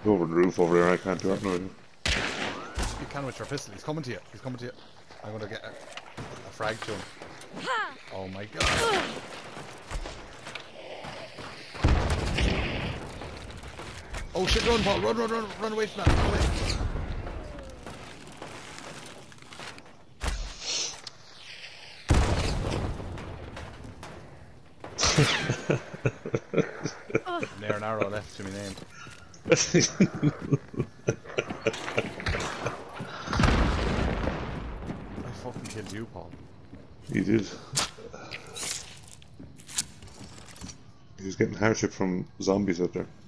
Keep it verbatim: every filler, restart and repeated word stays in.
Over the roof over there, I can't do that now. You can with your pistol. He's coming to you. He's coming to you. I'm gonna get a, a frag to him. Oh my god. Oh shit, run, Paul. Run, run, run, run away from that. Run away. Near an arrow left to me name. I fucking killed you, Paul. You did. He was getting hardship from zombies out there.